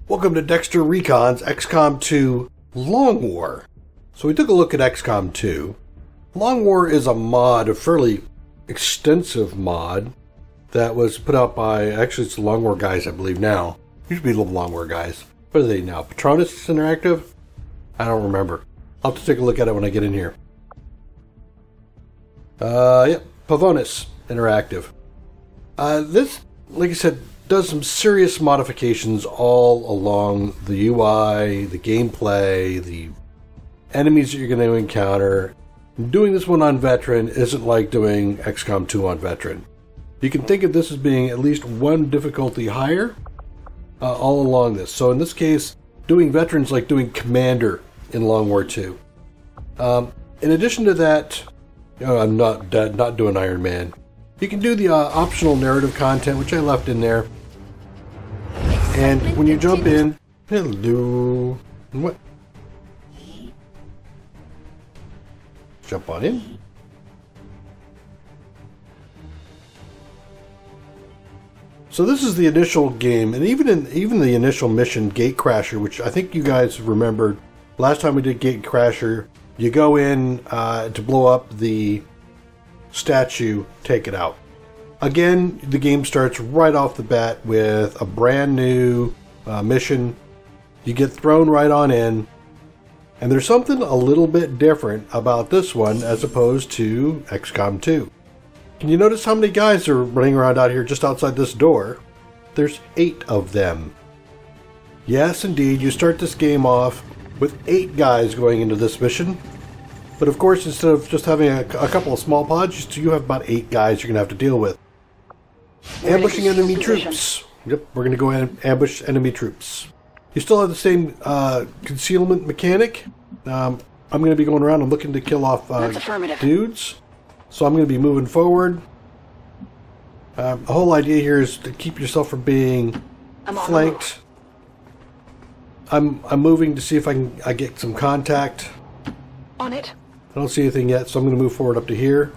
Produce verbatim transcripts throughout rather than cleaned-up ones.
Welcome to Dextor Recon's X COM two Long War. So we took a look at X COM two. Long War is a mod, a fairly extensive mod that was put out by, actually it's the Long War guys I believe now. Used to be the Long War guys. What are they now? Pavonis Interactive? I don't remember. I'll have to take a look at it when I get in here. Uh, yep, Pavonis Interactive. Uh, this, like I said, does some serious modifications all along the U I, the gameplay, the enemies that you're going to encounter. Doing this one on Veteran isn't like doing X COM two on Veteran. You can think of this as being at least one difficulty higher uh, all along this. So in this case, doing Veteran's like doing Commander in Long War two. Um, in addition to that, you know, I'm not, not doing Iron Man. You can do the uh, optional narrative content, which I left in there. And when you jump in, hello, what? Jump on in. So this is the initial game, and even in even the initial mission, Gate Crasher, which I think you guys remembered last time we did Gate Crasher. You go in uh, to blow up the statue, take it out. Again, the game starts right off the bat with a brand new uh, mission. You get thrown right on in, and there's something a little bit different about this one as opposed to X COM two. Can you notice how many guys are running around out here just outside this door? There's eight of them. Yes, indeed, you start this game off with eight guys going into this mission. But of course, instead of just having a, a couple of small pods, you have about eight guys you're going to have to deal with. Ambushing enemy troops. Yep, we're going to go and ambush enemy troops. You still have the same uh, concealment mechanic. Um, I'm going to be going around and looking to kill off uh, dudes. So I'm going to be moving forward. Um, the whole idea here is to keep yourself from being flanked. I'm I'm moving to see if I can I get some contact. On it. I don't see anything yet, so I'm going to move forward up to here.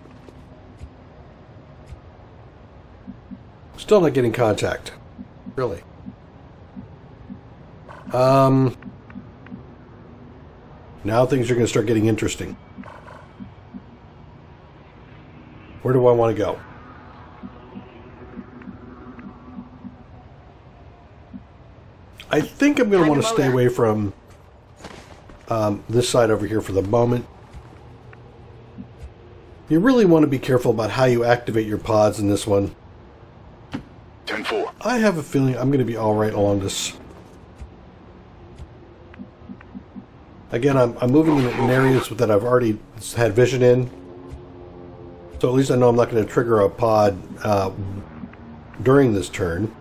Still not getting contact. Really. Um. Now things are going to start getting interesting. Where do I want to go? I think I'm going to want to stay away from um, this side over here for the moment. You really want to be careful about how you activate your pods in this one. ten four. I have a feeling I'm going to be alright along this. Again, I'm, I'm moving in, in areas that I've already had vision in. So at least I know I'm not going to trigger a pod uh, during this turn.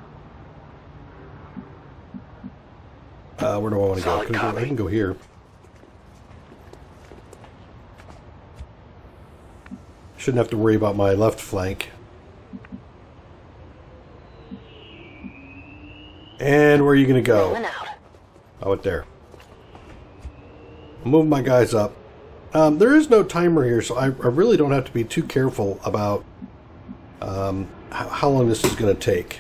Uh, where do I want to go? I can go, I can go here. Shouldn't have to worry about my left flank. And where are you going to go? Oh, it there. I'll move my guys up. Um, there is no timer here, so I, I really don't have to be too careful about um, how, how long this is going to take.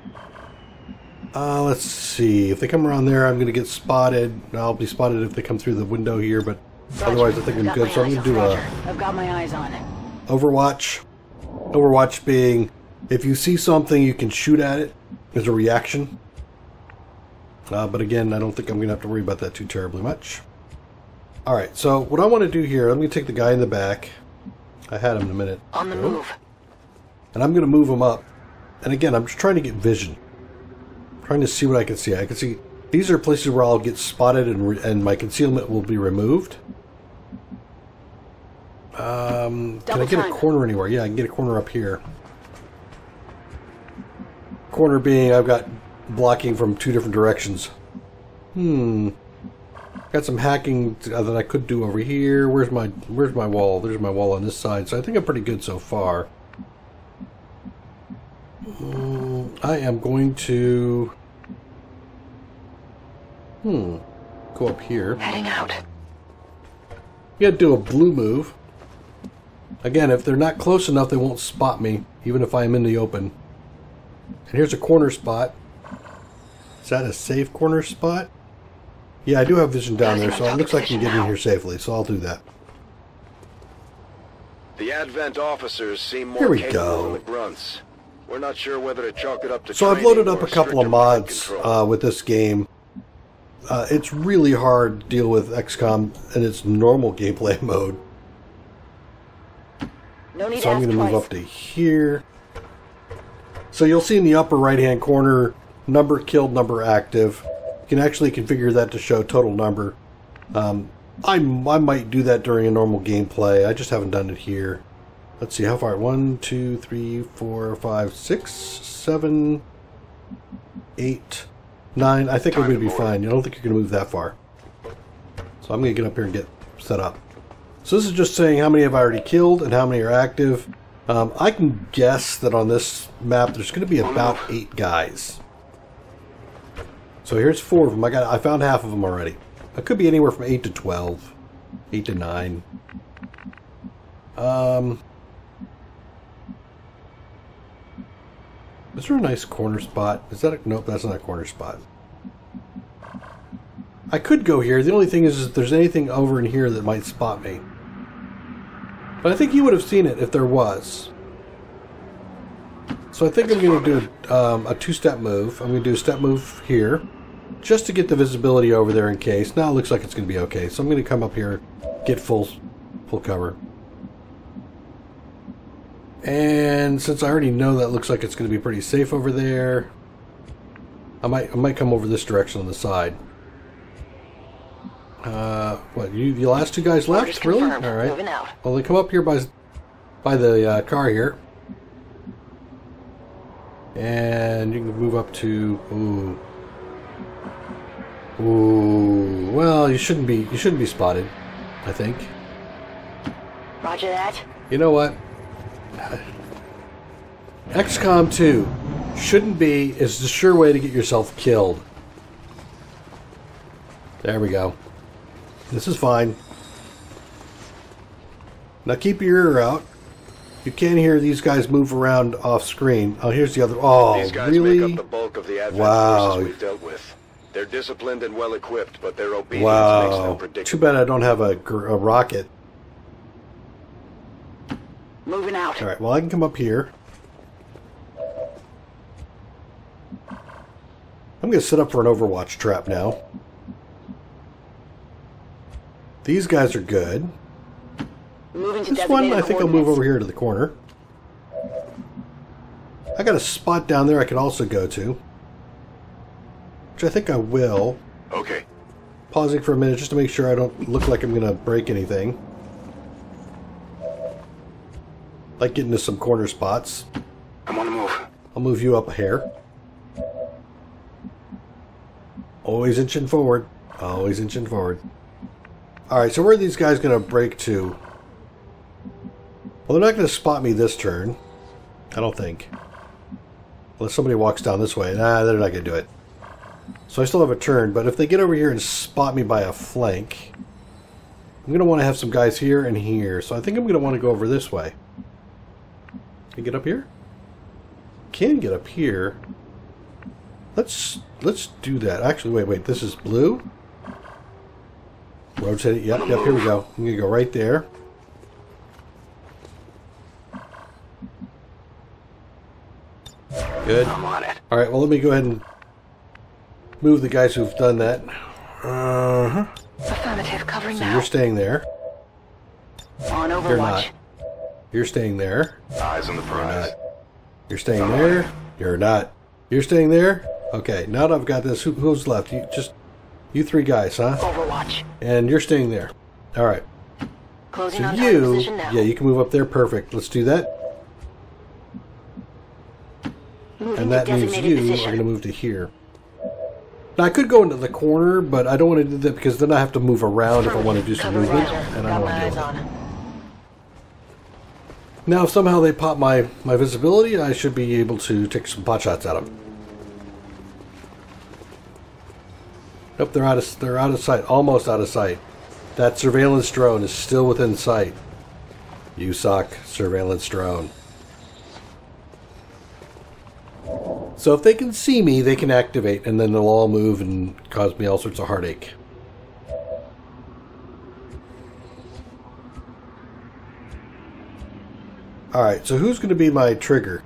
Uh, let's see. If they come around there, I'm going to get spotted. I'll be spotted if they come through the window here, but otherwise I think I'm good. So I'm going to do a I've got my eyes on it. Overwatch. Overwatch being, if you see something, you can shoot at it as a reaction. Uh, but again, I don't think I'm going to have to worry about that too terribly much. Alright, so what I want to do here, I'm going to take the guy in the back. I had him in a minute. On the move. And I'm going to move him up. And again, I'm just trying to get vision. I'm trying to see what I can see. I can see these are places where I'll get spotted and, re and my concealment will be removed. Um, can I get a corner anywhere? Yeah, I can get a corner up here. Corner being I've got blocking from two different directions. Hmm. Got some hacking that I could do over here. Where's my Where's my wall? There's my wall on this side. So I think I'm pretty good so far. Um, I am going to hmm go up here. Heading out. You gotta do a blue move. Again, if they're not close enough, they won't spot me, even if I am in the open. And here's a corner spot. Is that a safe corner spot? Yeah, I do have vision down there, so it looks like I can get in here safely, so I'll do that. The Advent officers seem more Here we capable go. than the grunts. We're not sure whether to chalk it up to So I've training loaded up or a couple of stricter mind mods control. uh, with this game. Uh, it's really hard to deal with X COM in its normal gameplay mode. No need So to I'm ask going to move twice. up to here. So you'll see in the upper right hand corner, number killed, number active. You can actually configure that to show total number. Um, I, I might do that during a normal gameplay. I just haven't done it here. Let's see, how far? One, two, three, four, five, six, seven, eight, nine. I think I'm going to be fine. I don't think you're going to move that far. So I'm going to get up here and get set up. So this is just saying how many have I already killed and how many are active. Um, I can guess that on this map there's going to be about eight guys. So here's four of them. I got. I found half of them already. It could be anywhere from eight to twelve, eight to nine. Um, is there a nice corner spot? Is that a, nope? That's not a corner spot. I could go here. The only thing is, is if there's anything over in here that might spot me. But I think you would have seen it if there was. So I think I'm going to do um, a two-step move. I'm going to do a step move here, just to get the visibility over there in case. Now it looks like it's going to be okay. So I'm going to come up here, get full, full cover. And since I already know that looks like it's going to be pretty safe over there, I might, I might come over this direction on the side. Uh, what, you, the last two guys left? Orders Really? confirmed. All right. Moving out. Well, they come up here by, by the uh, car here. And you can move up to, ooh. Ooh, well, you shouldn't be, you shouldn't be spotted, I think. Roger that. You know what? X COM two shouldn't be, is the sure way to get yourself killed. There we go. This is fine. Now keep your ear out. You can hear these guys move around off screen. Oh, here's the other. Oh, These guys really? make up the bulk of the Advent Wow. forces we've dealt with. They're disciplined and well equipped, but their obedience makes them Wow. predictable. Too bad I don't have a, gr- a rocket. Moving out. All right. Well, I can come up here. I'm going to set up for an Overwatch trap now. These guys are good. Moving to This one, designated I think I'll move coordinates. over here to the corner. I got a spot down there I could also go to, which I think I will. Okay. Pausing for a minute just to make sure I don't look like I'm going to break anything. Like getting to some corner spots. I'm on the move. I'll move you up a hair. Always inching forward. Always inching forward. Alright, so where are these guys going to break to? Well, they're not going to spot me this turn. I don't think. Unless somebody walks down this way. Nah, they're not going to do it. So I still have a turn, but if they get over here and spot me by a flank, I'm going to want to have some guys here and here. So I think I'm going to want to go over this way. Can you get up here? Can get up here. Let's let's do that. Actually, wait, wait. This is blue. Rotate it. Yep, yep. Here we go. I'm gonna go right there. Good. I'm on it. All right. Well, let me go ahead and move the guys who've done that. Uh huh. Affirmative. Covering So now. you're staying there. On You're Overwatch. not. You're staying there. Eyes on the prize. You're staying there. You're not. You're staying there. Okay. Now that I've got this, who, who's left? You just you three guys, huh? Overwatch. And you're staying there. All right. Closing So on target you, position now. yeah, you can move up there. Perfect. Let's do that. Moving And that to means designated you position. are going to move to here. Now, I could go into the corner, but I don't want to do that because then I have to move around if I want to do some Cover movement. Roger. And I Got don't my want eyes to do it. on. Now, if somehow they pop my, my visibility, I should be able to take some pot shots at them. Nope, they're out of they're out of sight, almost out of sight. That surveillance drone is still within sight. You suck, surveillance drone. So if they can see me, they can activate, and then they'll all move and cause me all sorts of heartache. Alright, so who's going to be my trigger?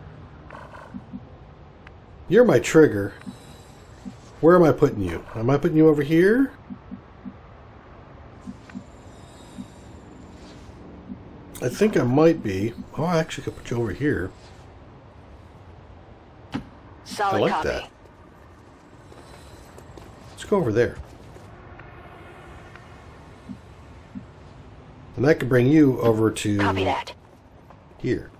You're my trigger. Where am I putting you? Am I putting you over here? I think I might be. Oh, I actually could put you over here. Solid I like copy. that. Let's go over there. And that could bring you over to Copy that. here.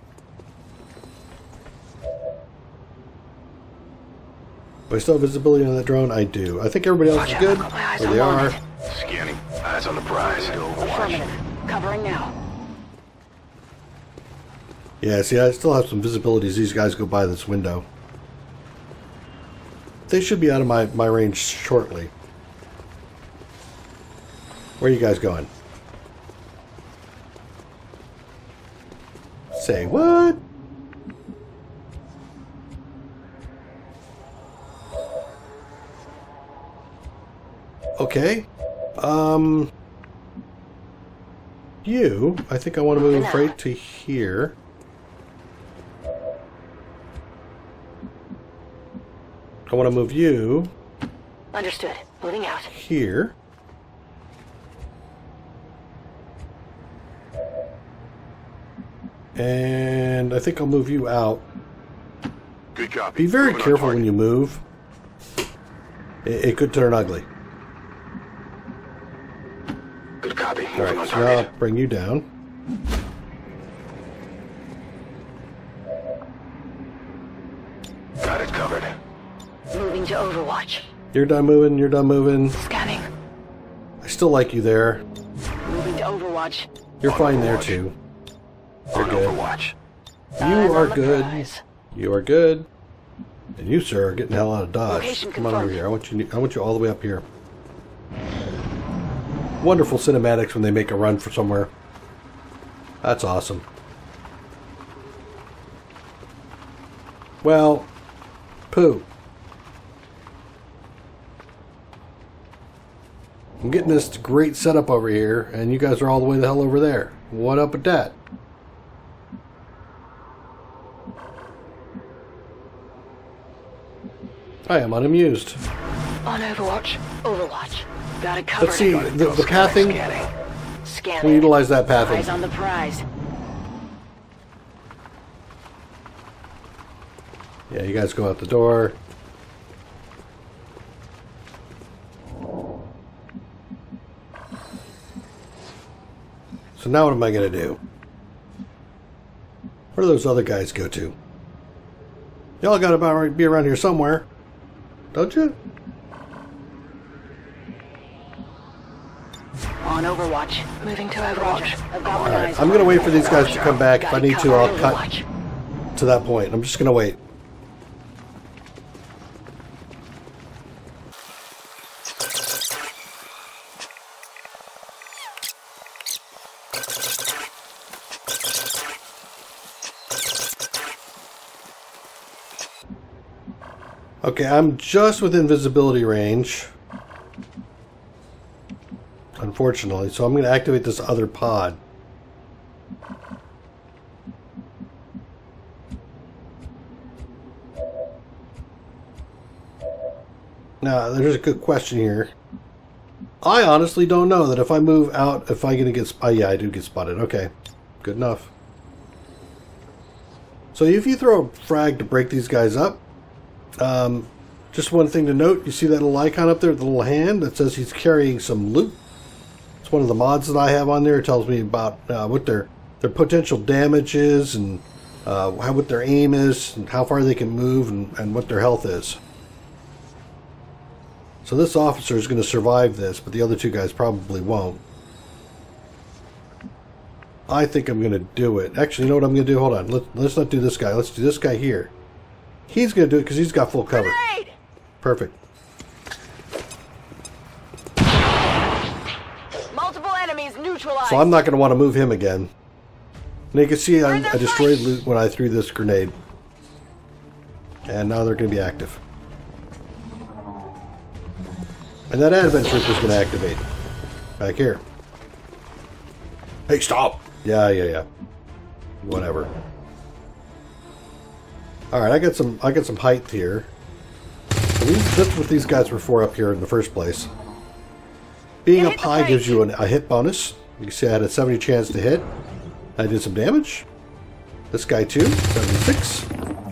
Do I still have visibility on that drone? I do. I think everybody else Watch is out, good. I've got my eyes There on they are. wanted. Scanning. Eyes on the prize. Affirmative. Covering now. Yeah, see, I still have some visibility as these guys go by this window. They should be out of my, my range shortly. Where are you guys going? Say what? Okay. Um... You, I think I want to move right to here. I want to move you Understood. Moving out. here. And I think I'll move you out. Good copy. Be very Moving on careful target. when you move. It, it could turn ugly. Good copy. Moving Alright, on so now I'll target. bring you down. Got it covered. Moving to Overwatch. You're done moving, you're done moving. Scanning. I still like you there. Moving to Overwatch. You're On fine there Overwatch. too. You're On good. Overwatch. You Eyes are on the good. prize. You are good. And you, sir, are getting the hell out of Dodge. Location Come on over confirmed. here. I want you I want you all the way up here. Wonderful cinematics when they make a run for somewhere. That's awesome. Well, poo. I'm getting this great setup over here, and you guys are all the way the hell over there. What up with that? I am unamused. On Overwatch. Overwatch. Got it covered. Let's see, the, the pathing, Scanning. Scanning. we'll utilize that Eyes pathing. on the prize. Yeah, you guys go out the door. So now what am I going to do? Where do those other guys go to? Y'all got to be around here somewhere. Don't you? On Overwatch. Moving to Overwatch. I've got my Alright, eyes I'm on going to it. wait for these guys to come back. If Got I it need to, covered. I'll cut Overwatch. to that point. I'm just going to wait. Okay, I'm just within visibility range. Unfortunately, so I'm going to activate this other pod. Now, there's a good question here. I honestly don't know that if I move out, if I'm going to get spotted. Yeah, I do get spotted. Okay, good enough. So if you throw a frag to break these guys up, um, just one thing to note, you see that little icon up there, the little hand that says he's carrying some loot. It's one of the mods that I have on there. It tells me about uh, what their their potential damage is and uh, how what their aim is and how far they can move and, and what their health is. So this officer is going to survive this, but the other two guys probably won't. I think I'm going to do it. Actually, you know what I'm going to do? Hold on. Let, let's not do this guy. Let's do this guy here. He's going to do it because he's got full cover. Grenade! Perfect. Multiple enemies neutralized. So I'm not going to want to move him again. And you can see I, I destroyed loot when I threw this grenade. And now they're going to be active. And that advent troop is going to activate. Back here. Hey, stop! Yeah, yeah, yeah. Whatever. Alright, I got some I got some height here. So these, that's what these guys were for up here in the first place. Being up high gives you an, a hit bonus. You can see I had a seventy chance to hit. I did some damage. This guy too, seventy-six.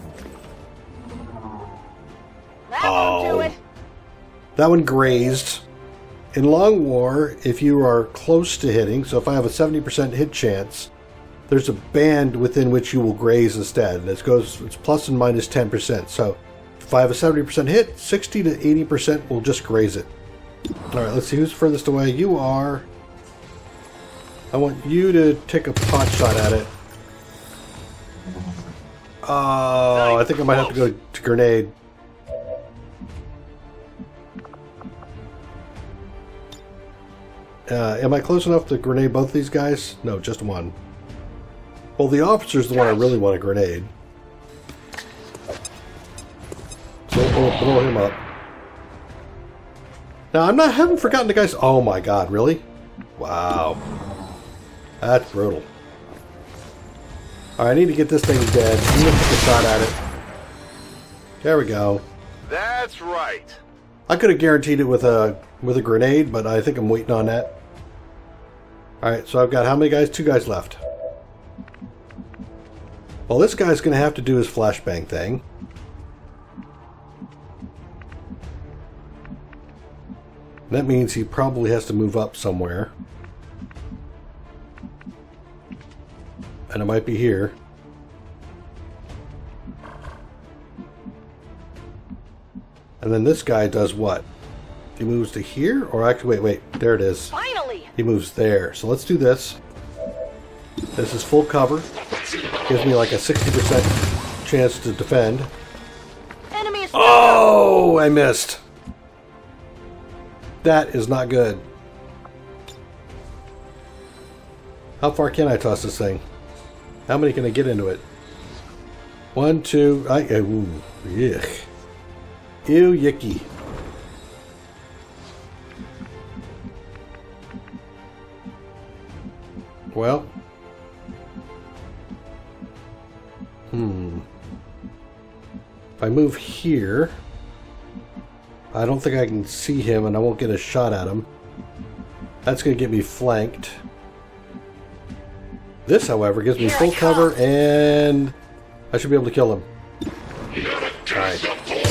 Oh, that one grazed. In Long War, if you are close to hitting, so if I have a seventy percent hit chance, there's a band within which you will graze instead. And it goes, it's plus and minus ten percent. So if I have a seventy percent hit, sixty to eighty percent will just graze it. Alright, let's see who's furthest away. You are. I want you to take a pot shot at it. Oh, I think I might have to go to grenade. Uh, am I close enough to grenade both these guys? No, just one. Well, the officer's the one I really want to grenade. So we'll blow him up. Now, I'm not, I haven't forgotten the guys. Oh my god, really? Wow. That's brutal. Alright, I need to get this thing dead. I'm going to take a shot at it. There we go. That's right. I could have guaranteed it with a with a grenade, but I think I'm waiting on that. Alright, so I've got how many guys? Two guys left. Well, this guy's going to have to do his flashbang thing. That means he probably has to move up somewhere. And it might be here. And then this guy does what? He moves to here? Or actually, wait, wait. There it is. Finally! He moves there. So let's do this. This is full cover. Gives me like a sixty percent chance to defend. Enemy is Oh, I missed. That is not good. How far can I toss this thing? How many can I get into it? One, two, I, ooh, yuck. Ew, yicky. Well. Hmm. If I move here, I don't think I can see him and I won't get a shot at him. That's going to get me flanked. This, however, gives me full cover and I should be able to kill him. Alright.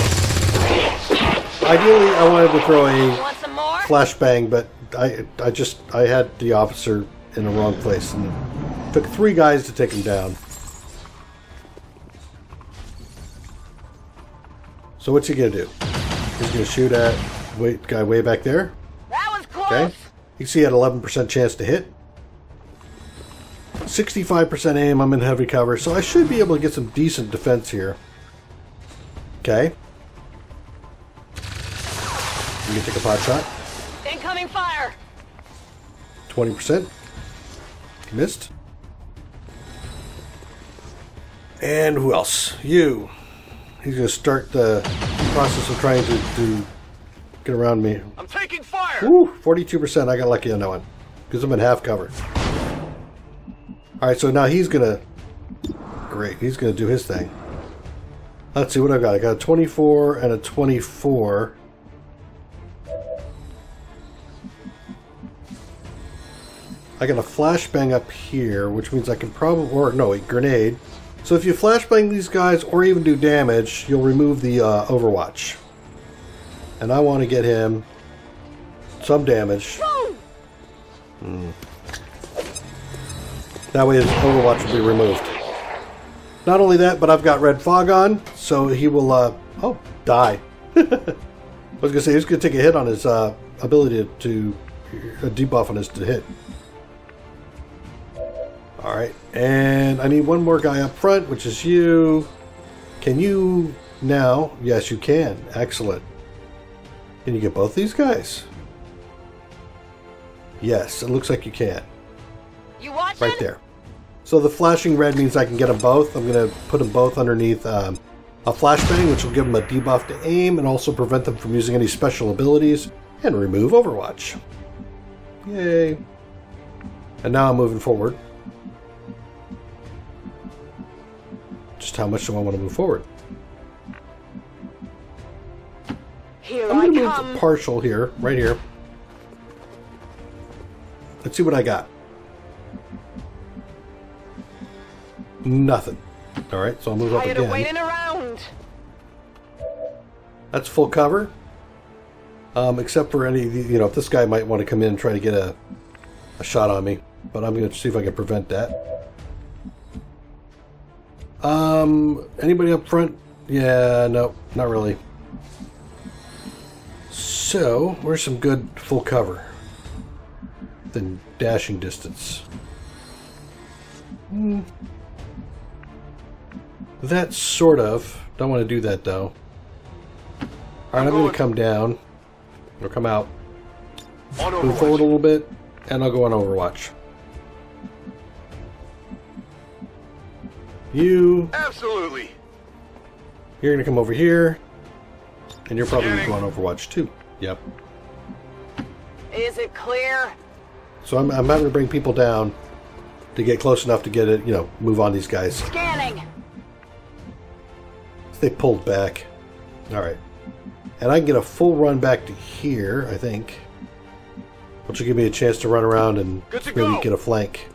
Ideally, I wanted to throw a flashbang, but I, I just, I had the officer in the wrong place and it took three guys to take him down. So what's he gonna do? He's gonna shoot at wait guy way back there. That was close. Okay. You see, he had eleven percent chance to hit. sixty-five percent aim. I'm in heavy cover, so I should be able to get some decent defense here. Okay. You can take a pot shot. Incoming fire. twenty percent. Missed. And who else? You. He's going to start the process of trying to, to get around me. I'm taking fire. Woo, forty-two percent. I got lucky on that one. Because I'm in half cover. Alright, so now he's going to... Great, he's going to do his thing. Let's see what I've got. I got a twenty-four and a twenty-four. I got a flashbang up here, which means I can probably... Or, no, a grenade. So if you flashbang these guys or even do damage, you'll remove the uh, Overwatch. And I want to get him some damage. Hmm. That way his Overwatch will be removed. Not only that, but I've got red fog on, so he will, uh, oh, die. I was going to say, he's going to take a hit on his uh, ability to, to a debuff on his to hit. Alright, and I need one more guy up front, which is you. Can you now? Yes, you can. Excellent. Can you get both these guys? Yes, it looks like you can. You watching? Right there. So the flashing red means I can get them both. I'm going to put them both underneath um, A flashbang, which will give them a debuff to aim and also prevent them from using any special abilities, and remove Overwatch. Yay. And now I'm moving forward. Just how much do I want to move forward? Here I'm I going to come. move partial here, right here. Let's see what I got. Nothing. Alright, so I'll move up Tired of again. waiting around. That's full cover. Um, except for any, you know, if this guy might want to come in and try to get a, a shot on me. But I'm going to see if I can prevent that. Um, anybody up front? Yeah, no, not really. So, where's some good full cover? Then dashing distance. Hmm. That sort of. Don't want to do that though. Alright, I'm going to come down. Or come out. Move forward a little bit. And I'll go on Overwatch. You. Absolutely. You're going to come over here. And you're probably going to go on Overwatch too. Yep. Is it clear? So I'm, I'm having to bring people down to get close enough to get it, you know, move on these guys. Scanning. They pulled back. Alright. And I can get a full run back to here, I think. Which will give me a chance to run around and maybe go. get a flank.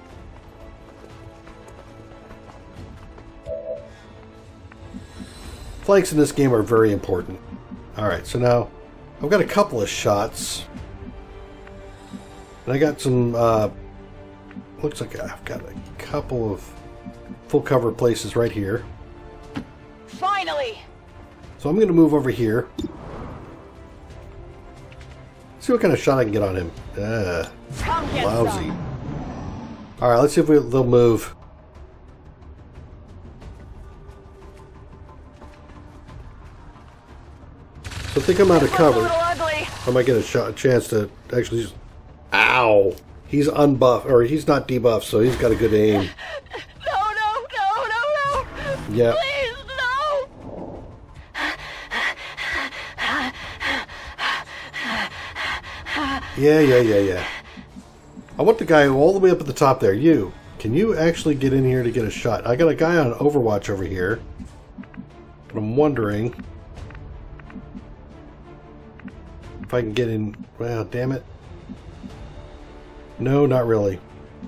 Flanks in this game are very important. Alright, so now I've got a couple of shots. And I got some, uh, looks like I've got a couple of full cover places right here. Finally. So I'm going to move over here. See what kind of shot I can get on him. Uh, Come get lousy. some. Alright, let's see if we, they'll move. So if they come out of This looks a cover, little ugly. I might get a, shot, a chance to actually just... Ow! He's unbuffed, or he's not debuffed, so he's got a good aim. No, no, no, no, no. Yeah. Please, no. Yeah, yeah, yeah, yeah. I want the guy all the way up at the top there. You. Can you actually get in here to get a shot? I got a guy on Overwatch over here. But I'm wondering... if I can get in... Well, damn it. No, not really.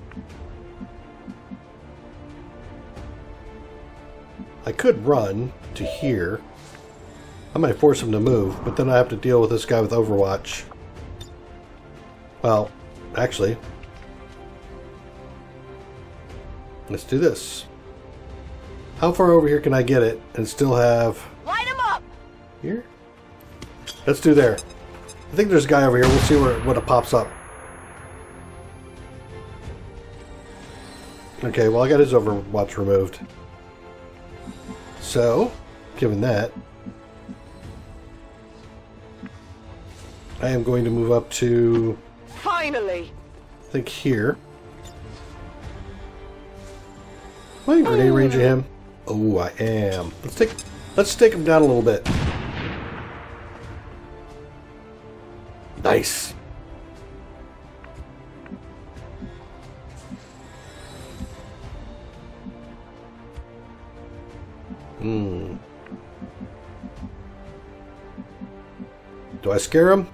I could run to here. I might force him to move, but then I have to deal with this guy with Overwatch. Well, actually, let's do this. How far over here can I get it and still have... Light him up. Here? Let's do there. I think there's a guy over here. We'll see where what it pops up. Okay, well I got his Overwatch removed. So, given that, I am going to move up to... Finally. I think here. Am I in grenade range of him? Oh, I am. Let's take let's take him down a little bit. Nice. Hmm. Do I scare him?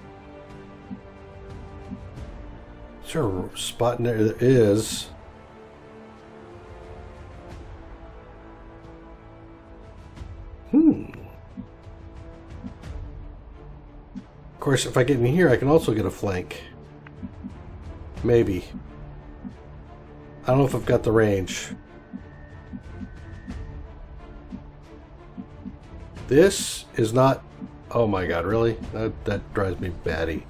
Is there a spot in there? There is. Hmm. Of course, if I get in here, I can also get a flank. Maybe. I don't know if I've got the range. This is not... Oh my god, really? That, that drives me batty.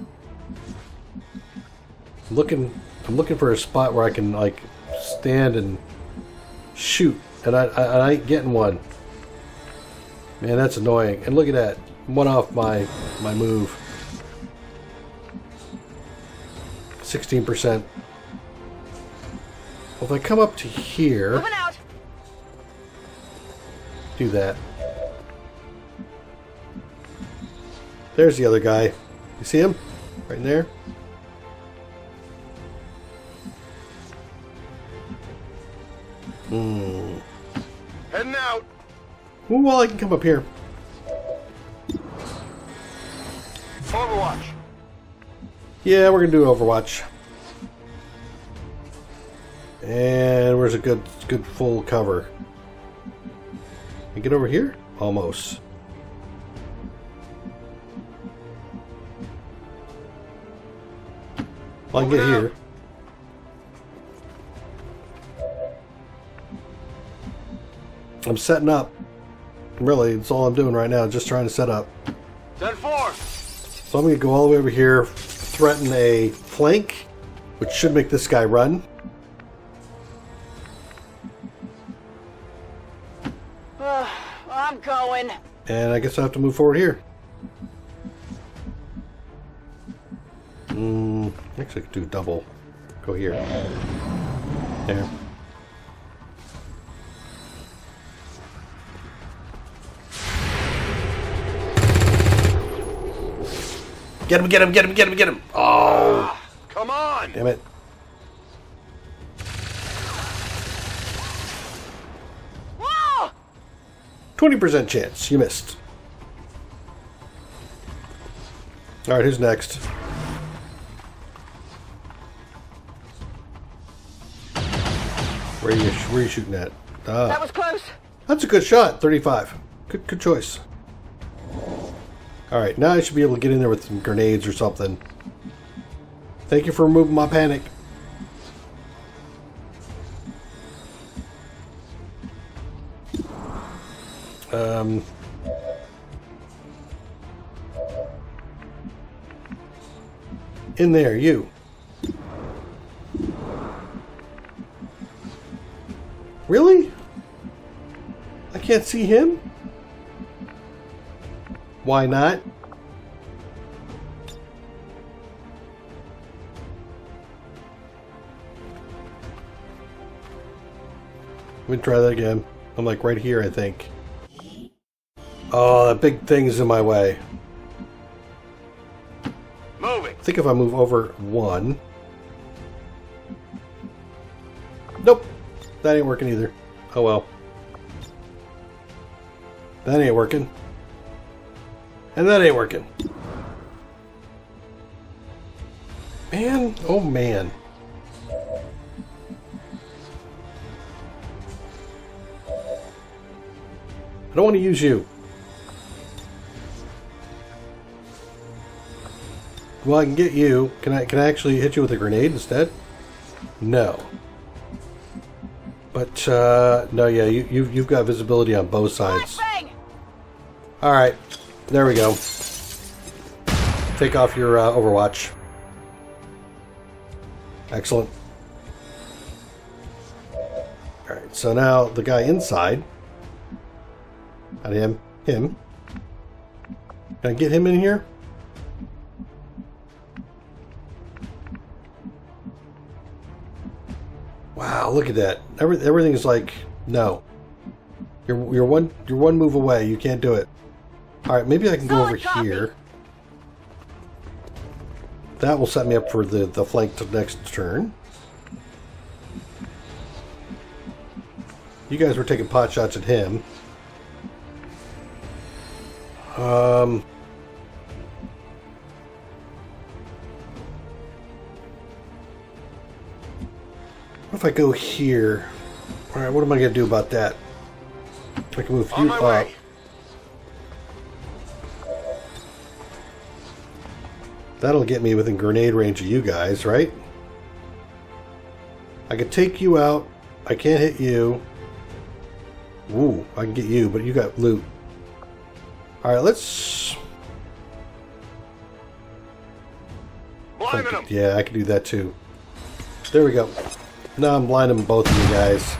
I'm looking, I'm looking for a spot where I can, like, stand and shoot. And I, I, I ain't getting one. Man, that's annoying. And look at that. One off my, my move. sixteen percent. Well, if I come up to here... Moving out. Do that. There's the other guy. You see him? Right in there? Hmm. Heading out. Ooh, well, I can come up here. Overwatch. Yeah, we're gonna do Overwatch. And where's a good, good full cover? You get over here? Almost. Well, I can get here. I'm setting up. Really, that's all I'm doing right now. Just trying to set up. ten four. So I'm going to go all the way over here, threaten a flank, which should make this guy run. Uh, I'm going. And I guess I have to move forward here. Mm, actually, I could do double. Go here. There. Get him, get him, get him, get him, get him! Oh! Come on! Damn it. Whoa! twenty percent chance. You missed. Alright, who's next? Where are you, where are you shooting at? Ah, That was close. that's a good shot. thirty-five. Good, good choice. Alright, now I should be able to get in there with some grenades or something. Thank you for removing my panic. Um... In there, you. Really? I can't see him? Why not? Let me try that again. I'm like right here, I think. Oh, that big thing's in my way. Moving. I think if I move over one... Nope. That ain't working either. Oh well. That ain't working. And that ain't working. Man, oh man. I don't want to use you. Well, I can get you. Can I can I actually hit you with a grenade instead? No. But uh no, yeah, you you you've got visibility on both sides. All right. There we go. Take off your uh, Overwatch. Excellent. Alright, so now the guy inside. Not him. Him. Can I get him in here? Wow, look at that. Every, everything's like, no. You're, you're, one, you're one move away. You can't do it. Alright, maybe I can go over here. That will set me up for the, the flank to next turn. You guys were taking pot shots at him. Um... What if I go here? Alright, what am I going to do about that? I can move you up. That'll get me within grenade range of you guys, right? I could take you out. I can't hit you. Ooh, I can get you, but you got loot. Alright, let's... Blinding them. Yeah, I can do that too. There we go. Now I'm blinding both of you guys.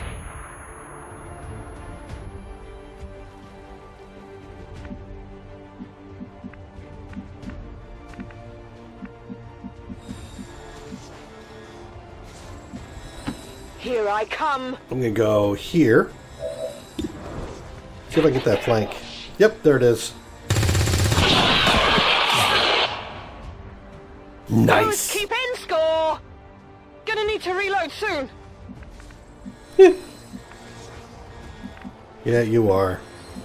Here I come. I'm gonna go here. See if I can get that flank. Yep, there it is. Nice. Keep in score. Gonna need to reload soon. Yeah, you are.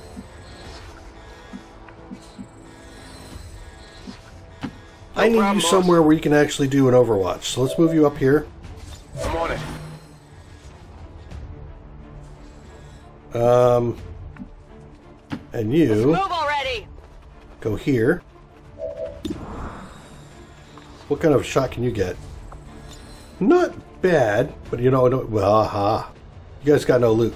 I need you somewhere where you can actually do an Overwatch. So let's move you up here. I'm on it. Um, and you Move already. go here. What kind of shot can you get? Not bad, but you know, no, well, aha. You guys got no loot.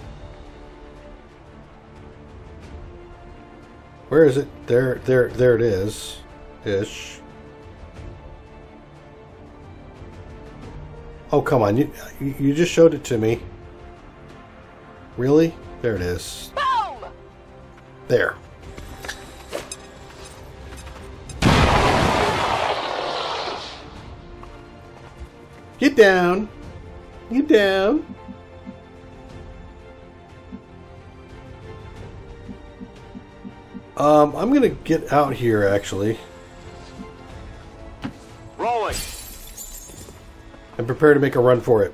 Where is it? There, there, there it is. Ish. Oh, come on. You, you just showed it to me. Really? There it is. Boom! There. Get down. Get down. Um, I'm gonna get out here, actually. Rolling. And prepare to make a run for it.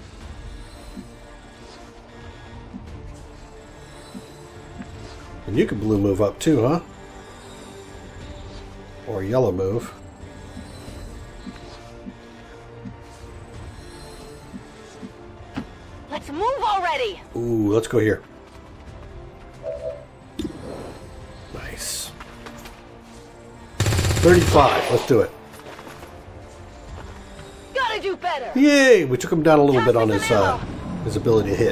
And you can blue move up too, huh? Or yellow move. Let's move already. Ooh, let's go here. Nice. thirty-five, let's do it. Gotta do better. Yay! We took him down a little Toss bit me on some his uh, ammo. his ability to hit.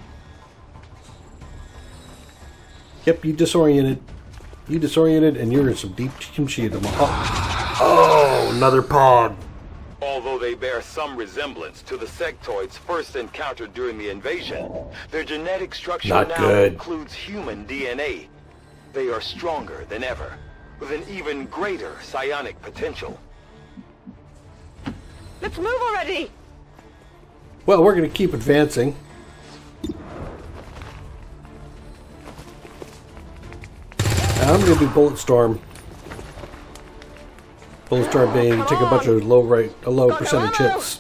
Yep, you disoriented. You disoriented, and you're in some deep kimchi. Oh. oh, another pod. Although they bear some resemblance to the sectoids first encountered during the invasion, their genetic structure Not now good. includes human D N A. They are stronger than ever, with an even greater psionic potential. Let's move already. Well, we're going to keep advancing. I'm going to do Bullet Storm. Bullet Storm being you take a bunch of low rate, a low percentage hits.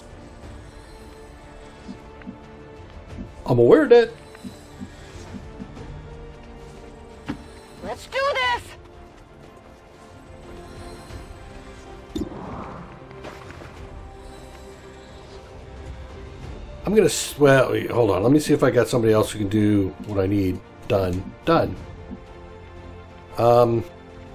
I'm aware of that. Let's do this. I'm going to, well, wait, hold on. Let me see if I got somebody else who can do what I need. Done. Done. Um...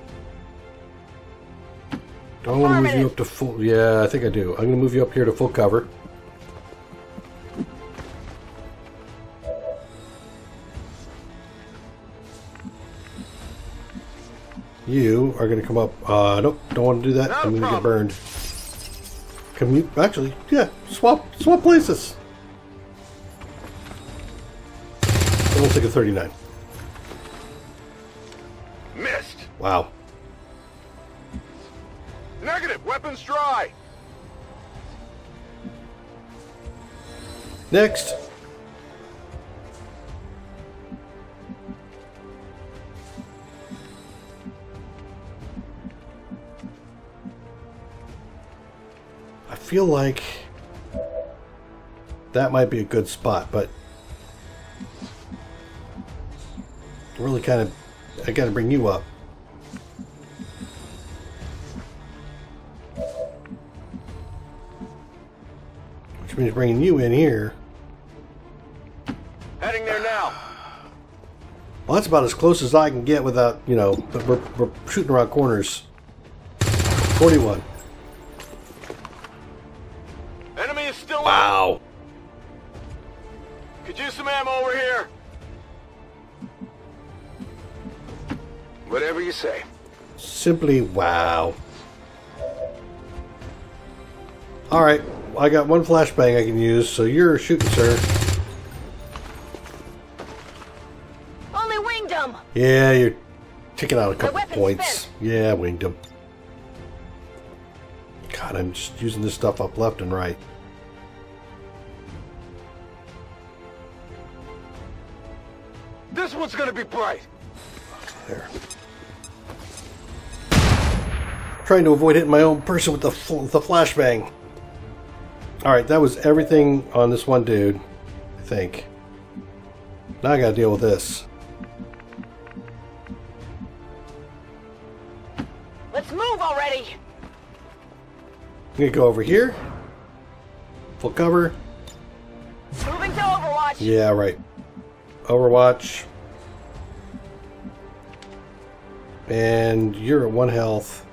Do I want to move you up to full... Yeah, I think I do. I'm going to move you up here to full cover. You are going to come up... Uh, nope, don't want to do that. No I'm going to get problem. burned. Come you... Actually, yeah, swap, swap places. We'll take a thirty-nine. Missed. Wow. Negative. Weapons dry. Next. I feel like that might be a good spot, but really kind of, I gotta bring you up. Which means bringing you in here. Heading there now. Well, that's about as close as I can get without, you know, but we're, we're shooting around corners. forty-one. Enemy is still Wow. in. Could use some ammo over here. Whatever you say. Simply wow. Alright, I got one flashbang I can use, so you're shooting, sir. Only winged him. Yeah, you're taking out a couple weapon's points. spent. Yeah, winged him. God, I'm just using this stuff up left and right. This one's gonna be bright. There. trying to avoid hitting my own person with the, fl the flashbang. Alright, that was everything on this one dude, I think. Now I gotta deal with this. Let's move already! I'm gonna go over here. Full cover. Moving to Overwatch! Yeah, right. Overwatch. And you're at one health.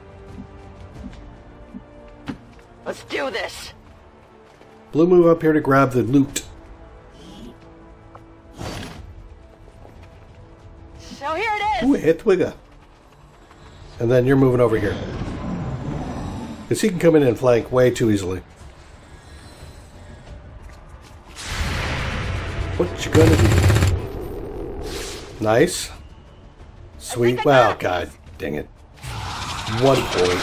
Let's do this! Blue move up here to grab the loot. So here it is! Ooh, hit Twigga. And then you're moving over here. Because he can come in and flank way too easily. What you gonna do? Nice. Sweet. Wow, God dang it. One point.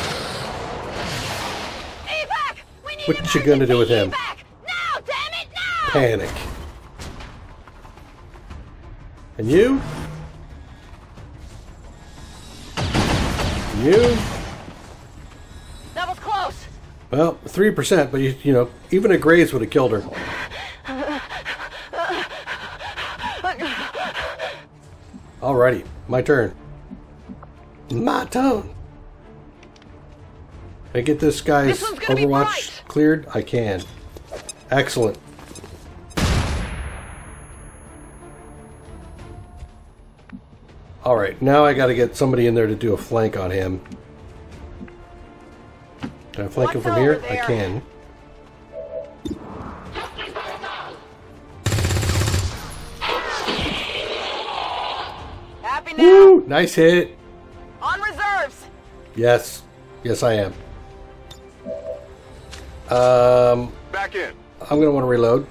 Evac! We need What you gonna do with him? evac! No, damn it, no! Panic. And you? And you? That was close! Well, three percent, but you, you know, even a graze would have killed her. Alrighty, my turn. My turn. Can I get this guy's This one's gonna be Overwatch bright. cleared? I can. Excellent. Alright, now I gotta get somebody in there to do a flank on him. Can I flank him What's from here? over I there? can. Happy now! Woo! Nice hit! On reserves! Yes. Yes, I am. Um, Back in. I'm going to want to reload.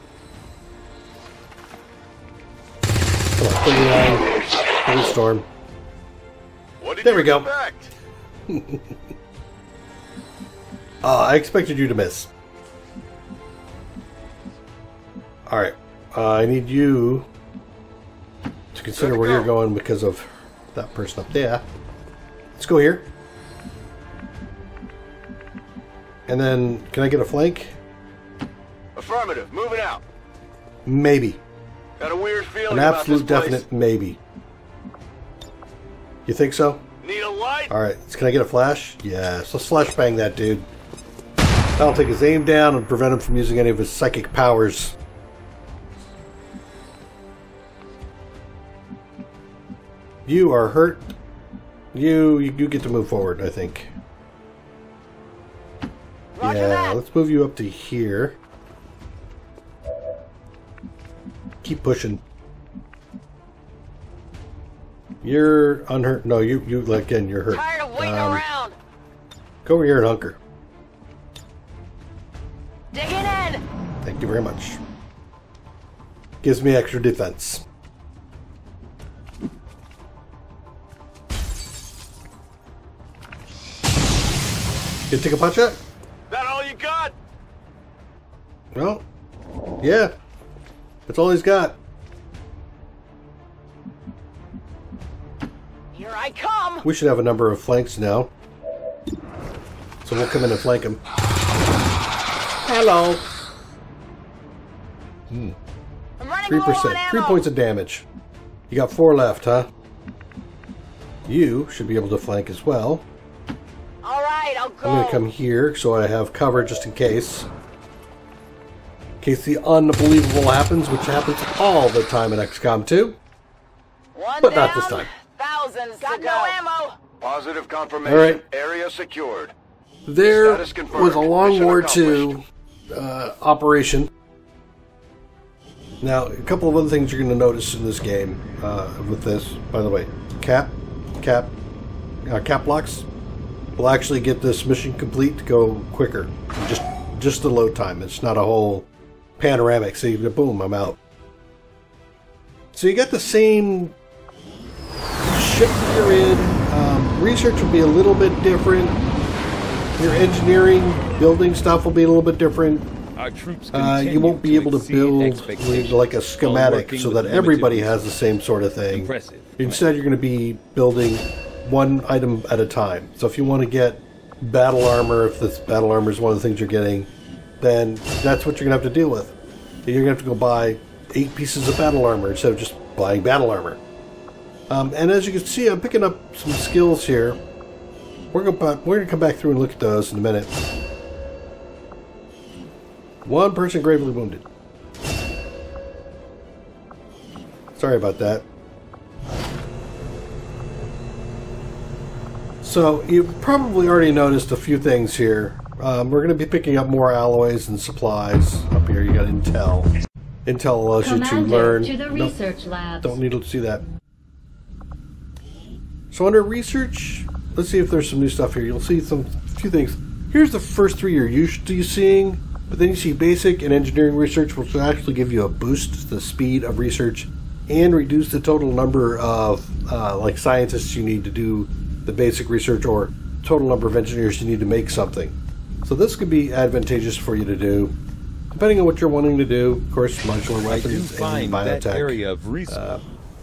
Come on, thirty-nine. Storm. What did There you we go. expect? Uh, I expected you to miss. Alright. Uh, I need you to consider Let's where go. you're going because of that person up there. Let's go here. And then, can I get a flank? Affirmative. Moving out. Maybe. Got a weird feeling An about absolute this place. definite maybe. You think so? Need a light? Alright, so can I get a flash? Yes, let's flash bang that dude. That'll take his aim down and prevent him from using any of his psychic powers. You are hurt. You, you, you get to move forward, I think. Roger yeah, that. let's move you up to here. Keep pushing. You're unhurt. No, you, you again, you're hurt. Tired of waiting Um, around! Go over here and hunker. Digging in! Thank you very much. Gives me extra defense. You take a punch at? That all you got? Well, yeah. That's all he's got. Here I come! We should have a number of flanks now. So we'll come in and flank him. Hello. I'm running Three low on percent. ammo. Three points of damage. You got four left, huh? You should be able to flank as well. Alright, I'll go. I'm going to come here so I have cover just in case. In case the unbelievable happens, which happens all the time in X COM two. One but down, not this time. Thousands Got to no go. ammo. Positive confirmation. All right. Area secured. There Status confirmed. was a long Mission War accomplished. two uh, operation. Now, a couple of other things you're going to notice in this game uh, with this, by the way. Cap, cap, uh, cap locks will actually get this mission complete to go quicker. Just, just the load time. It's not a whole panoramic. See, boom, I'm out. So you got the same ship that you're in. Um, research will be a little bit different. Your engineering, building stuff will be a little bit different. Our troops Uh, you won't be able to build with, like a schematic so that everybody has the same sort of thing. Impressive. Instead, you're going to be building one item at a time. So if you want to get battle armor, if this battle armor is one of the things you're getting, then that's what you're going to have to deal with. You're going to have to go buy eight pieces of battle armor instead of just buying battle armor. Um, and as you can see, I'm picking up some skills here. We're going to we're going to come back through and look at those in a minute. One person gravely wounded. Sorry about that. So you've probably already noticed a few things here. Um, we're going to be picking up more alloys and supplies. Up here you got Intel. Intel allows you to learn. To the research labs. Don't need to see that. So under research, let's see if there's some new stuff here. You'll see some few things. Here's the first three you're used to seeing, but then you see basic and engineering research, which will actually give you a boost to the speed of research and reduce the total number of uh, like scientists you need to do the basic research, or total number of engineers you need to make something. So this could be advantageous for you to do, depending on what you're wanting to do. Of course, modular weapons and biotech. That area of research. Uh,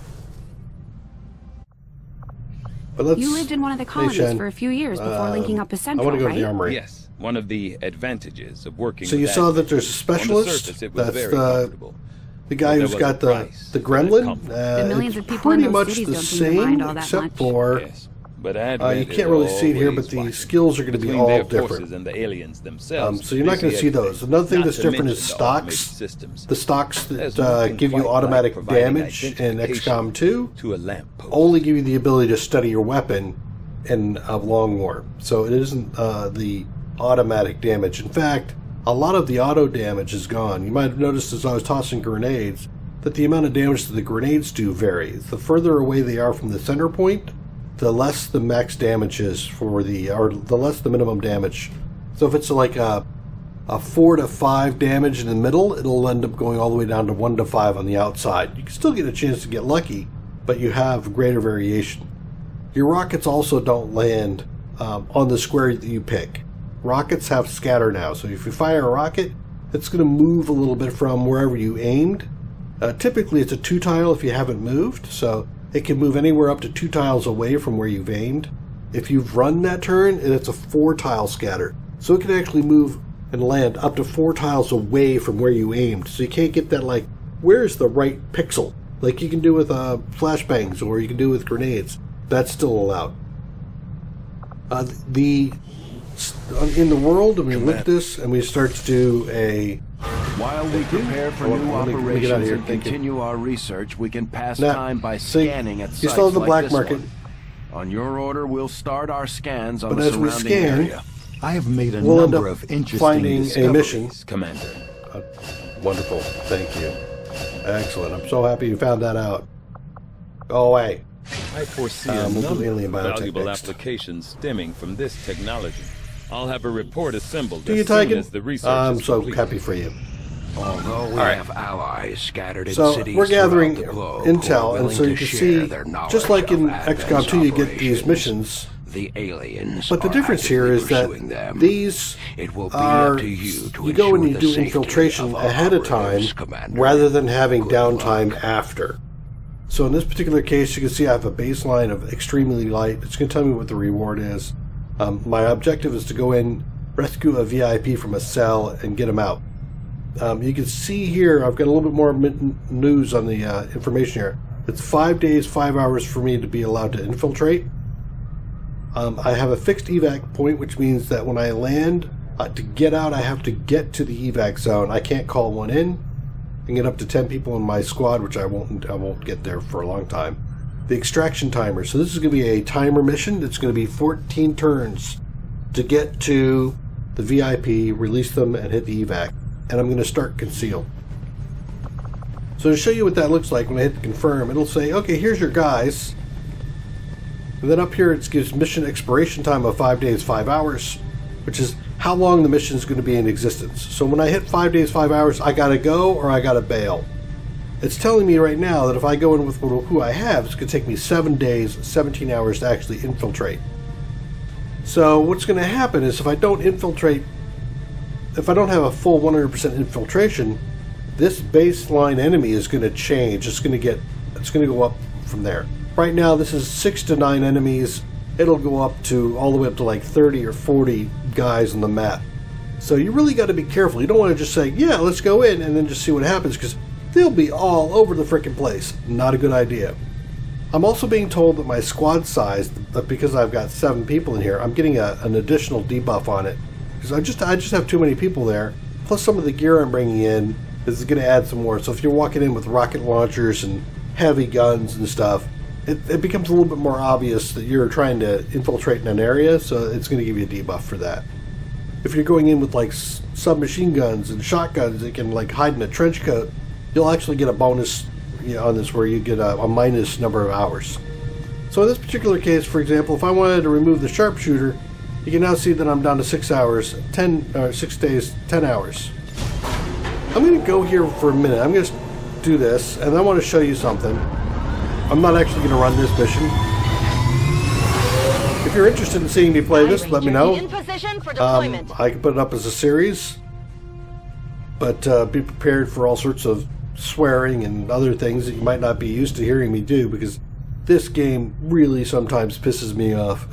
but let's, you lived in one of the colonies hey, Shen, for a few years before um, linking up with Central, I want to go right? to the armory. Yes, one of the advantages of working. So with you saw admins. that there's a specialist. On the surface, it was That's very the comfortable. the guy But who's there got was a the price the for that gremlin. comfort. Uh, The millions it's of people in pretty those much cities the don't seem to same, mind all that except much. for Yes, but uh, you can't really see it here, but the skills are going to be between all their different. forces and the aliens themselves. Um, so you're not going to see those. Another thing Not that's to different mention is the stocks. automated systems. The stocks There's that uh, nothing give you quite like automatic providing damage in identification XCOM two to a lamppost. only give you the ability to study your weapon in a long war. So it isn't uh, the automatic damage. In fact, a lot of the auto damage is gone. You might have noticed as I was tossing grenades that the amount of damage that the grenades do varies. The further away they are from the center point, the less the max damage is for the, or the less the minimum damage. So if it's like a, a four to five damage in the middle, it'll end up going all the way down to one to five on the outside. You can still get a chance to get lucky, but you have greater variation. Your rockets also don't land um, on the square that you pick. Rockets have scatter now, so if you fire a rocket, it's going to move a little bit from wherever you aimed. Uh, typically it's a two tile if you haven't moved, so it can move anywhere up to two tiles away from where you've aimed. If you've run that turn, and it's a four tile scatter, so it can actually move and land up to four tiles away from where you aimed. So you can't get that, like, where's the right pixel, like you can do with uh, flashbangs, or you can do with grenades. That's still allowed. Uh, the in the world, when we look at this and we start to do a While we prepare for Oh, new let me- let me get out of operations here. and Thank you. continue our research, we can pass Now, time by see, scanning at you sites still have the like black this market. one. On your order, we'll start our scans on But the as we surrounding scan, area. I have made a we'll end number up of interesting finding a discoveries. mission. Commander. Uh, wonderful, thank you. Excellent, I'm so happy you found that out. Go away. I foresee Uh, a we'll do number alien of biotech valuable next. applications stemming from this technology. I'll have a report assembled Do you, as soon Tygan? as the research I'm is so complete. happy for you. Although we right. have allies scattered in So cities we're gathering throughout the globe who are intel, and willing so to you can share see, their knowledge just like in of XCOM two, you get these operations, missions. The aliens But the are difference here actively is that pursuing them. these It will be are, up to you to you go and ensure you the do safety infiltration of our ahead of time operatives, Commander. rather than having Good downtime luck. after. So in this particular case, you can see I have a baseline of extremely light. It's going to tell me what the reward is. Um, my objective is to go in, rescue a V I P from a cell, and get him out. Um, you can see here, I've got a little bit more news on the uh, information here. It's five days, five hours for me to be allowed to infiltrate. Um, I have a fixed evac point, which means that when I land, uh, to get out, I have to get to the evac zone. I can't call one in and get up to ten people in my squad, which I won't. I won't get there for a long time. The extraction timer. So this is going to be a timer mission. It's going to be fourteen turns to get to the V I P, release them, and hit the evac. And I'm going to start conceal. So to show you what that looks like, when I hit confirm, it'll say, okay, here's your guys. And then up here it gives mission expiration time of five days, five hours, which is how long the mission is going to be in existence. So when I hit five days, five hours, I got to go or I got to bail. It's telling me right now that if I go in with who I have, it's going to take me seven days, seventeen hours to actually infiltrate. So what's going to happen is if I don't infiltrate, if I don't have a full one hundred percent infiltration, this baseline enemy is going to change. It's going to get, it's going to go up from there. Right now, this is six to nine enemies it'll go up to all the way up to like thirty or forty guys on the map. So you really got to be careful. You don't want to just say, yeah, let's go in and then just see what happens, because they'll be all over the frickin' place. Not a good idea. I'm also being told that my squad size, because I've got seven people in here, I'm getting a, an additional debuff on it. Because I just, I just have too many people there. Plus some of the gear I'm bringing in is going to add some more. So if you're walking in with rocket launchers and heavy guns and stuff, it, it becomes a little bit more obvious that you're trying to infiltrate in an area, so it's going to give you a debuff for that. If you're going in with like submachine guns and shotguns that can like hide in a trench coat, you'll actually get a bonus, you know, on this where you get a, a minus number of hours. So in this particular case, for example, if I wanted to remove the sharpshooter, you can now see that I'm down to six hours, ten or six days, ten hours. I'm going to go here for a minute. I'm going to do this, and I want to show you something. I'm not actually going to run this mission. If you're interested in seeing me play this, let me know. In position for deployment. Um, I can put it up as a series, but uh, be prepared for all sorts of swearing and other things that you might not be used to hearing me do, because this game really sometimes pisses me off.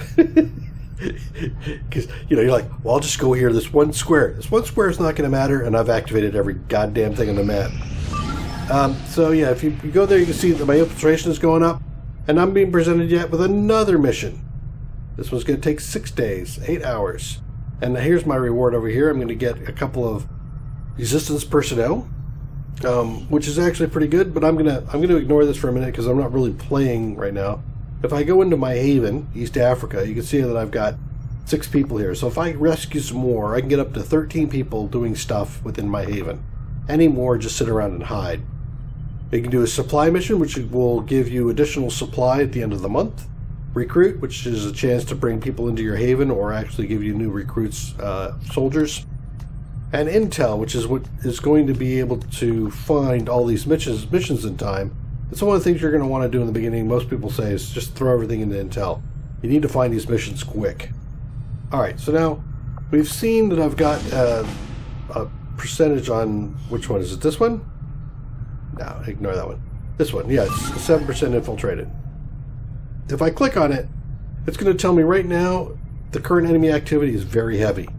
Because, you know, you're like, well, I'll just go here, this one square. This one square is not going to matter, and I've activated every goddamn thing on the map. Um, so, yeah, if you, you go there, you can see that my infiltration is going up, and I'm being presented yet with another mission. This one's going to take six days, eight hours. And here's my reward over here. I'm going to get a couple of resistance personnel, um, which is actually pretty good, but I'm going to I'm going to ignore this for a minute because I'm not really playing right now. If I go into my haven, East Africa, you can see that I've got six people here. So if I rescue some more, I can get up to thirteen people doing stuff within my haven. Any more, just sit around and hide. You can do a supply mission, which will give you additional supply at the end of the month. Recruit, which is a chance to bring people into your haven or actually give you new recruits, uh, soldiers. And Intel, which is what is going to be able to find all these missions, missions in time. It's one of the things you're going to want to do in the beginning. Most people say is just throw everything into Intel. You need to find these missions quick. Alright, so now we've seen that I've got uh, a percentage on, which one is it? This one? No, ignore that one. This one, yeah, it's seven percent infiltrated. If I click on it, it's going to tell me right now the current enemy activity is very heavy.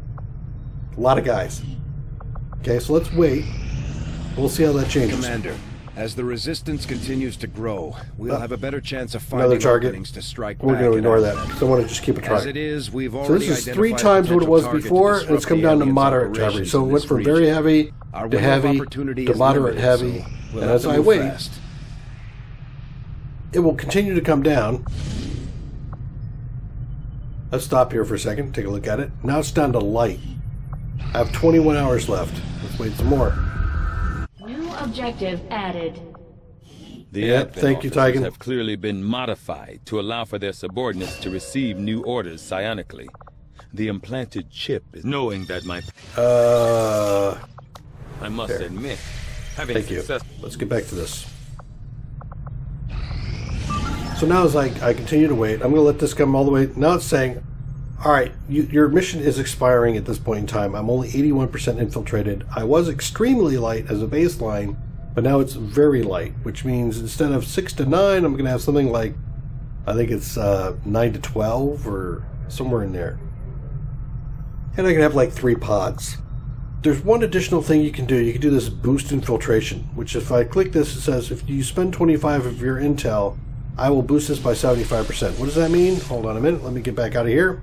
A lot of guys. Okay, so let's wait. We'll see how that changes. Commander, as the resistance continues to grow, we'll uh, have a better chance of finding another target. openings to strike We're back. We're going to ignore that because I want to just keep it trying. As it is, we've so already this is three times what it was before, and it's come down to moderate to heavy. So it went from very heavy to heavy to moderate heavy. We'll and as I wait, fast. it will continue to come down. Let's stop here for a second, take a look at it. Now it's down to light. I have twenty-one hours left. Let's wait some more. New objective added. The Yeah, admin thank you, officers Tygan. have clearly been modified to allow for their subordinates to receive new orders psionically. The implanted chip is knowing that my... Uh, I must there. admit, having Thank you. success... Let's get back to this. So now as I, I continue to wait, I'm going to let this come all the way. Now it's saying, all right, you, your mission is expiring at this point in time. I'm only eighty-one percent infiltrated. I was extremely light as a baseline, but now it's very light, which means instead of six to nine, I'm going to have something like, I think it's uh, nine to twelve or somewhere in there. And I can have like three pods. There's one additional thing you can do. You can do this boost infiltration, which if I click this, it says if you spend twenty-five of your intel, I will boost this by seventy-five percent. What does that mean? Hold on a minute. Let me get back out of here.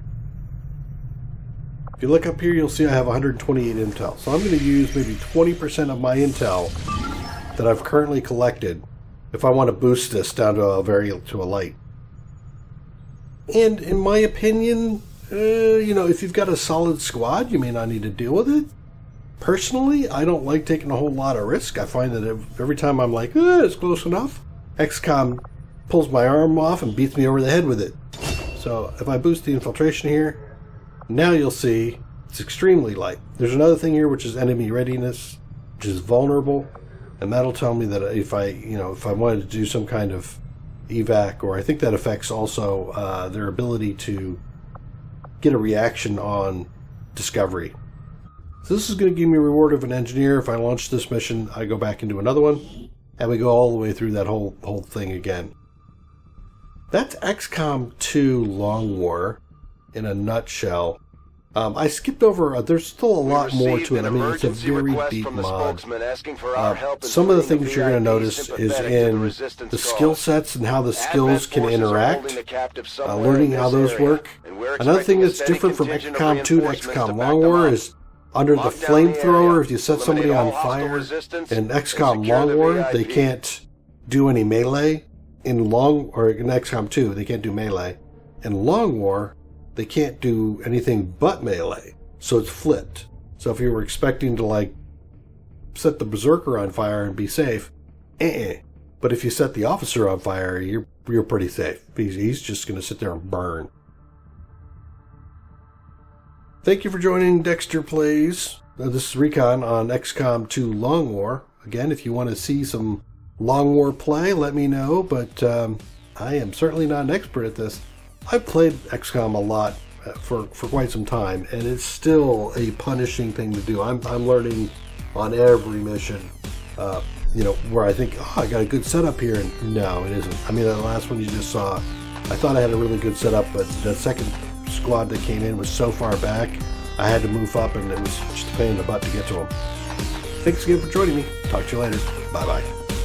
If you look up here, you'll see I have one hundred twenty-eight intel. So I'm going to use maybe twenty percent of my intel that I've currently collected if I want to boost this down to a very to a light. And in my opinion, uh, you know, if you've got a solid squad, you may not need to deal with it. Personally, I don't like taking a whole lot of risk. I find that every time I'm like, eh, it's close enough, X COM pulls my arm off and beats me over the head with it. So if I boost the infiltration here, now you'll see it's extremely light. There's another thing here which is enemy readiness, which is vulnerable, and that'll tell me that if I, you know, if I wanted to do some kind of evac, or I think that affects also uh, their ability to get a reaction on discovery. So this is going to give me a reward of an engineer. If I launch this mission, I go back into another one, and we go all the way through that whole whole thing again. that's X COM two Long War in a nutshell. Um, I skipped over, uh, there's still a lot more to it. I mean, it's a very deep mod. Uh, some of the things you're going to notice is in the skill sets and how the skills can interact, uh, learning how those work. Another thing that's different from X COM two to X COM Long War is under the flamethrower, if you set somebody on fire in X COM Long War, they can't do any melee. In Long, or in X COM two, they can't do melee. In Long War, they can't do anything but melee. So it's flipped. So if you were expecting to, like, set the berserker on fire and be safe, eh-eh. But if you set the officer on fire, you're you're pretty safe. He's, he's just going to sit there and burn. Thank you for joining Dextor Plays. Uh, this is Recon on X COM two Long War. Again, if you want to see some Long War play, let me know, but um, I am certainly not an expert at this. I've played X COM a lot for, for quite some time, and it's still a punishing thing to do. I'm, I'm learning on every mission, uh, you know, where I think, oh, I got a good setup here, and no, it isn't. I mean, the last one you just saw, I thought I had a really good setup, but the second squad that came in was so far back, I had to move up, and it was just a pain in the butt to get to them. Thanks again for joining me. Talk to you later. Bye-bye.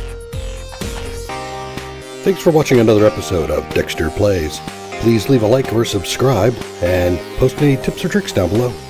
Thanks for watching another episode of Dextor Plays. Please leave a like or subscribe, and post any tips or tricks down below.